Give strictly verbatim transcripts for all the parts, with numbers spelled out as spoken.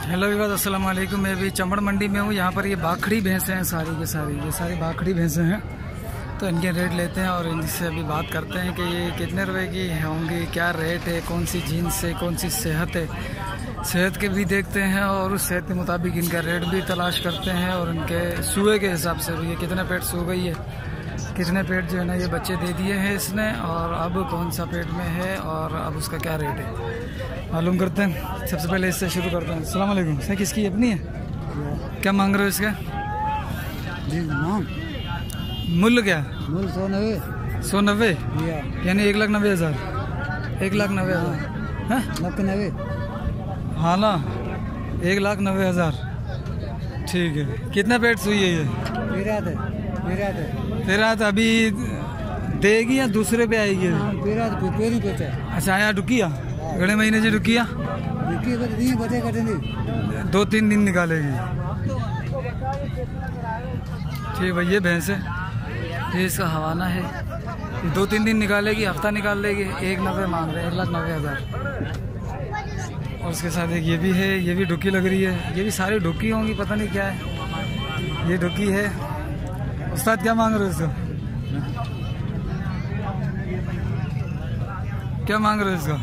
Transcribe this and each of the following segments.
Hello विवाद, अस्सलाम वालेकुम। मैं भी चंबड़ मंडी में हूँ। यहाँ पर ये बाखड़ी भैंसें हैं, सारी के सारी ये सारी बाखड़ी भैंसें हैं। तो इनके रेट लेते हैं और इनसे अभी बात करते हैं कि ये कितने रुपए की होंगी, क्या रेट है, कौन सी जीन्स है, कौन सी सेहत है। सेहत के भी देखते हैं और उस सेहत के मुताबिक इनका रेट भी तलाश करते हैं और इनके सूए के हिसाब से भी ये कितने पेट सू गई है, कितने पेट जो है ना ये बच्चे दे दिए हैं इसने, और अब कौन सा पेट में है और अब उसका क्या रेट है मालूम करते हैं। सबसे पहले इससे शुरू करते हैं। अस्सलाम वालेकुम। सर किसकी अपनी है? क्या मांग रहे हो इसका? जी नाम मूल्य क्या? मूल सौ नब्बे सौ नब्बे यानी एक लाख नब्बे हज़ार एक लाख नब्बे हज़ार है नब्बे नब्बे हाँ ना, एक लाख नब्बे हज़ार ठीक है। कितना पेट सुई है ये? पेरात है पेरात है पेरात अभी देगी या दूसरे पे आएगी? हाँ, पेरात पेरी पेट है। अच्छा, आया डुकिया घणे महीने से डुकिया बचे कटे दो तीन दिन निकालेगी। ठीक भाई, ये भैंस है, ये इसका हवाना है, ये दो तीन दिन निकालेगी, हफ्ता निकाल लेगी। एक नब्बे मांग रहे हैं, एक लाख नब्बे हज़ार। और उसके साथ एक ये भी है, ये भी डुकी लग रही है। ये भी सारी डुकी होंगी, पता नहीं क्या है। ये डुकी है। उस्ताद क्या मांग रहे हो इसको? क्या मांग रहे हो इसका?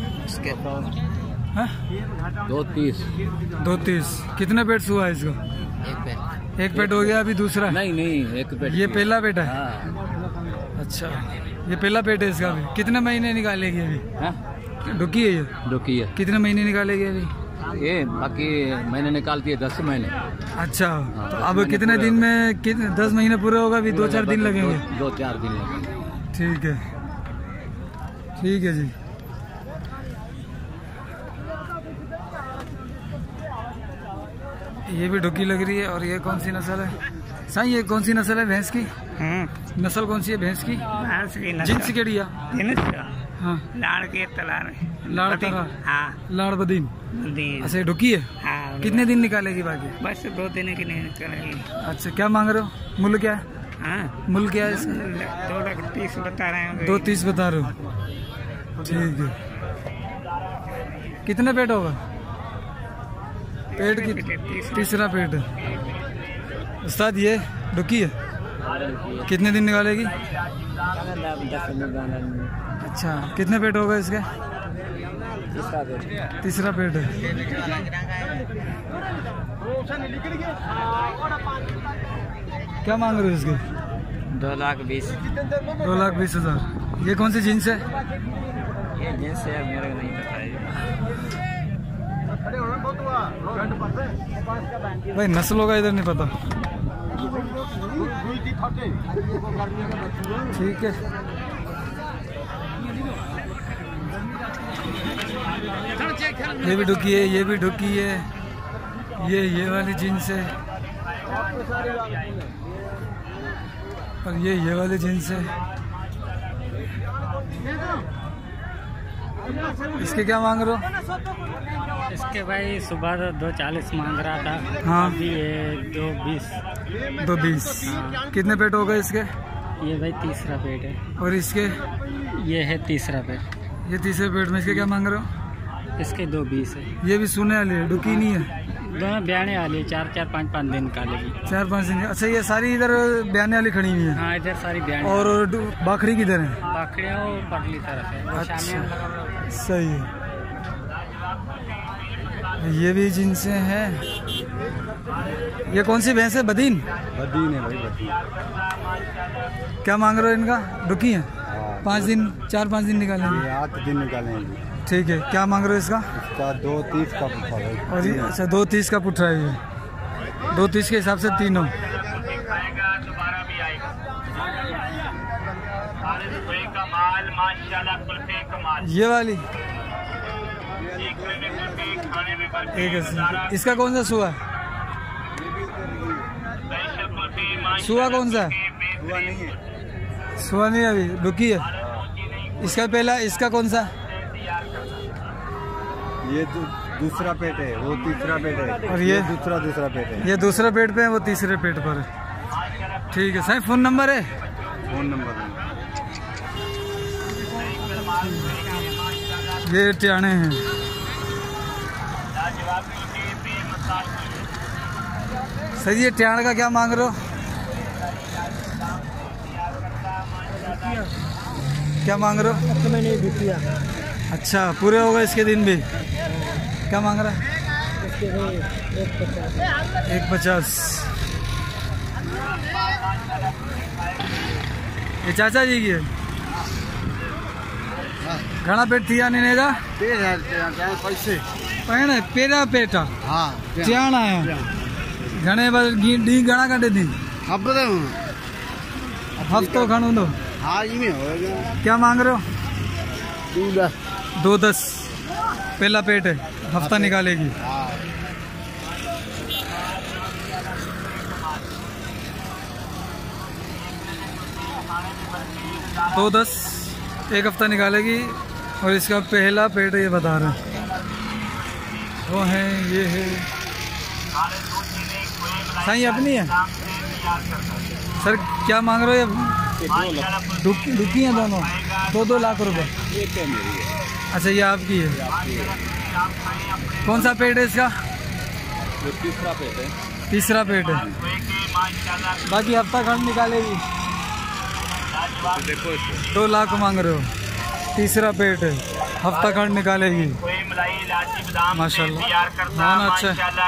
है? दो तीस दो तीस कितने पेट हुआ है इसको? एक पेट एक पेट हो गया, अभी दूसरा? नहीं नहीं एक पेट। ये पहला पेट है? हाँ। अच्छा, ये पहला पेट है इसका भी। कितने महीने निकालेगी अभी? हाँ? डुकी है ये? डुकी है। कितने महीने निकालेगी अभी? ये बाकी महीने निकालती है दस महीने। अच्छा, तो अब कितने दिन में कितने दस महीने पूरे होगा? अभी दो चार दिन लगेंगे। दो चार दिन लगेंगे। ठीक है ठीक है जी। ये भी डुकी लग रही है। और ये कौन सी नस्ल है साईं? ये कौन सी नस्ल है भैंस की? नस्ल कौन सी है भैंस की? जिन्स केड़ी है? हाँ, लाड़ के तलार लाड़ तला हाँ लाड़ बदीन। दिन अच्छा, डुकी है। हाँ कितने दिन निकालेगी बाकी? बस दो दिन की नहीं निकलेगी। अच्छा, क्या मांग रहे हो? मूल्य क्या है? हाँ मूल्य क्या है इसका? दो लाख तीस बता रहे हैं। दो तीस बता रहे हो? ठीक है। कितने पेट होगा? पेट की तीसरा पेट है। उस्ताद ये डुकी है, कितने दिन निकालेगी? अच्छा, कितने पेट होगा इसके? तीसरा पेट है। क्या मांग रहे हो इसके? दो लाख बीस दो लाख बीस हजार। ये कौन सी जीन्स है? ये जिनसे मेरे को नहीं पता है। भाई नस्लों का इधर नहीं पता। ठीक है। ये भी डुकी है, ये भी डुकी है, ये ये वाली जीन्स है और ये ये वाली जीन्स है। इसके क्या मांग रहे हो? इसके भाई सुबह तो दो चालीस मांग रहा था। हाँ, अभी ये दो बीस दो बीस। कितने पेट हो गए इसके? ये भाई तीसरा पेट है। और इसके? ये है तीसरा पेट। ये तीसरे पेट में इसके क्या मांग रहे हो? इसके दो बीस है। ये भी सोने वाली है, डुकी नहीं है? दोनों ब्याने वाली है, चार चार पाँच पाँच दिन का लेगी। चार पाँच दिन। अच्छा, ये सारी इधर ब्याने वाली खड़ी हुई है? हाँ, इधर सारी ब्याने। और बाखड़ी किधर है? बाखड़ियाँ वो परली तरफ है। अच्छा, सही है। ये भी जिनसे है। ये कौन सी भैंस है? बदीन? बदीन है भाई, बदीन। क्या मांग रहे हो इनका? डुकी है? पाँच दिन, चार पाँच दिन निकालेंगे। आठ दिन निकालेंगे। ठीक है। क्या मांग रहे हो इसका? इसका दो तीस का पुट्ठा है। और ये अच्छा, दो तीस का पुट्ठा है ये। दो तीस के हिसाब से तीनों। ये वाली एक है। इसका कौन सा सुआ है? सुआ कौन सा? सुआ नहीं, अभी डुकी है। इसका पहला, इसका कौन सा? ये दूसरा पेट है, वो तीसरा पेट है। और ये दूसरा दूसरा पेट है। ये दूसरा पेट पे है, वो तीसरे पेट पर है। ठीक है। सही फोन नंबर है? फोन नंबर है। ये टियाणे हैं। सर ये ट्याण का क्या मांग रहे हो? क्या मांग रहे हो? मैंने बिटिया अच्छा, पूरे हो गए इसके दिन भी? क्या मांग रहा है? एक पचास। ये चाचा जी की है? घना पेट थी आने ने जा पैसे पहने पेरा पेटा हाँ ट्याण आया घने बार डी घना काटे दी अब हफ्तो खणु दो। हाँ जी में होगा क्या मांग रहे हो? दूल्हा दो दस पहला पेट है, हफ्ता निकालेगी। दो दस एक हफ्ता निकालेगी और इसका पहला पेट ये बता रहे हैं। वो है ये है साईं अपनी है। सर क्या मांग रहे हो? दुखी हैं दोनों, दो दो लाख रुपए। अच्छा ये आपकी है। कौन सा पेट है इसका? तीसरा पेट है। तीसरा पेट है, बाकी हफ्ता खंड निकालेगी। दो लाख मांग रहे हो, तीसरा पेट है, हफ्ता खंड निकालेगी। माशाल्लाह हाँ अच्छा है।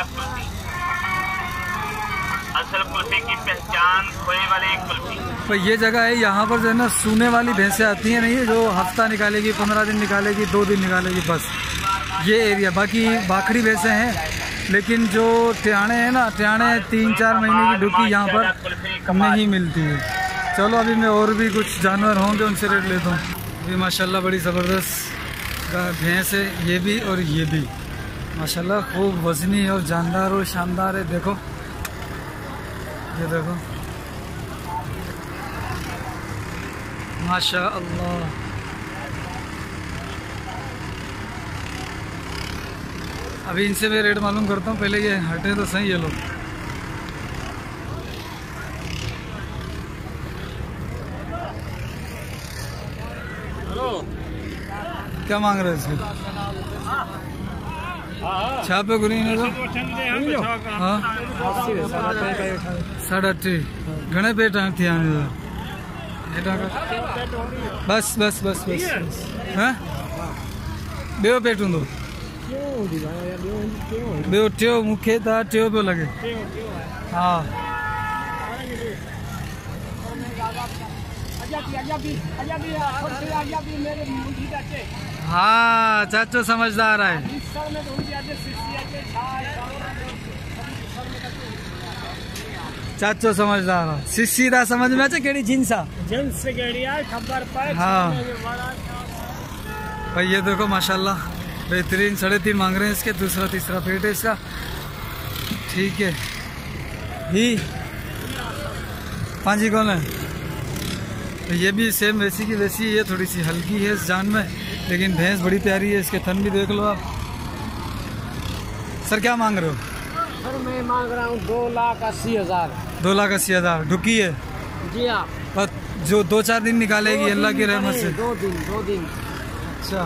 असल कुल्फी की पहचान खोए वाले कुल्फी। तो ये जगह है, यहाँ पर जो है ना सूने वाली भैंसें आती हैं, नहीं जो हफ्ता निकालेगी, पंद्रह दिन निकालेगी, दो दिन निकालेगी, बस ये एरिया। बाकी बाखड़ी भैंसें हैं, लेकिन जो ट्याणे हैं ना, ट्याणे तीन चार महीने की डुकी यहाँ पर नहीं मिलती है। चलो अभी मैं और भी कुछ जानवर होंगे उनसे रेट लेता हूँ। अभी माशाल्लाह बड़ी ज़बरदस्त भैंस है, ये भी और ये भी माशाल्लाह खूब वजनी और जानदार और शानदार है। देखो ये देखो माशाअल्लाह। अभी इनसे मैं रेट मालूम करता हूँ, पहले ये हटे तो सही ये लोग। क्या मांग रहे हैं इसके? छापे गुरी ने तो हाँ साढ़े अट्ठी घने पेट थी आने बस बस बस बस हाँ बेव पेट हूँ बेव टियो मुखे था टियो पियो लगे। हाँ हाँ चाचो समझदार है। चाचो समझदार है। सीधा समझ में आचे केड़ी जिनसा जिनस केड़ी है खबर पाए। हाँ भाई ये देखो माशाल्लाह बेहतरीन साढ़े तीन मांग रहे हैं इसके, दूसरा तीसरा पेट है इसका। ठीक है ही पांची कौन है? तो ये भी सेम वैसी की वैसी है, थोड़ी सी हल्की है इस जान में, लेकिन भैंस बड़ी प्यारी है। इसके थन भी देख लो आप। सर क्या मांग रहे हो? सर मैं मांग रहा हूँ दो लाख अस्सी हजार। दो लाख अस्सी हजार ढुकी है जी हाँ, बस जो दो चार दिन निकालेगी अल्लाह की रहमत से। दो दिन दो दिन अच्छा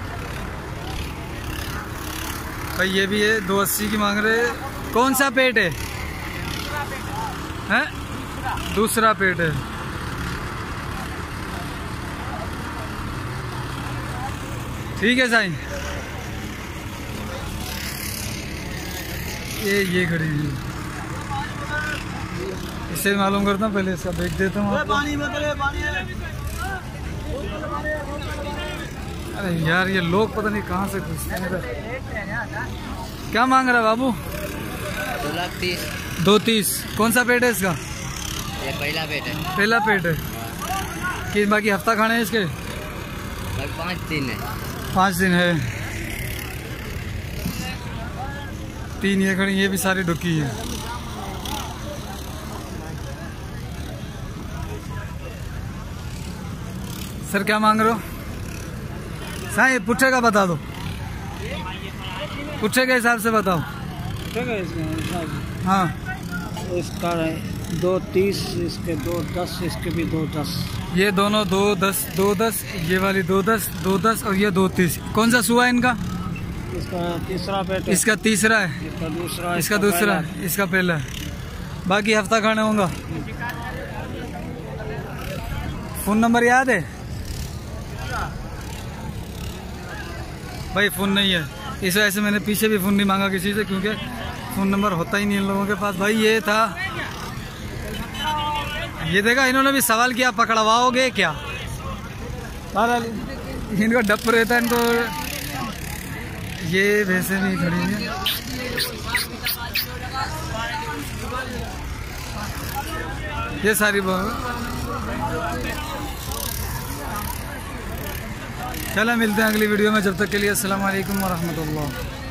भाई ये भी है, दो अस्सी की मांग रहे हैं। कौन सा पेट है? हैं? दूसरा पेट है। ठीक है साईं। ये ये खड़ी है, इससे मालूम करता हूँ, पहले इसका देख देता हूँ आपको। अरे यार ये लोग पता नहीं कहाँ से घुसते हैं। क्या मांग रहा है बाबू? दो लाख तीस। दो तीस। कौन सा पेट है इसका? ये पहला पेट है। पहला पेट है कि बाकी हफ्ता खाने हैं इसके? पाँच दिन है। पाँच दिन है। तीन ये खड़ी, ये भी सारी डुकी है। सर क्या मांग रहे हो? साईं पुट्ठे का बता दो, पुट्ठे के हिसाब से बताओ। हाँ इसका दो तीस, इसके दो दस, इसके भी दो दस। ये दोनों दो दस दो दस, ये वाली दो दस दो दस और ये दो तीस। कौन सा सुआ है इनका? इसका तीसरा पेट है। इसका तीसरा है, इसका दूसरा, इसका दूसरा है, इसका पहला है। बाकी हफ्ता खाने होगा। फ़ोन नंबर याद है भाई? फ़ोन नहीं है, इस वजह से मैंने पीछे भी फ़ोन नहीं मांगा किसी से, क्योंकि फ़ोन नंबर होता ही नहीं इन लोगों के पास। भाई ये था, ये देखा इन्होंने भी सवाल किया पकड़वाओगे क्या? इनका डप रहता है इनको। ये भैंसे भी खड़ी हैं। ये सारी चला, मिलते हैं अगली वीडियो में। जब तक के लिए अस्सलाम वालेकुम व रहमतुल्लाह।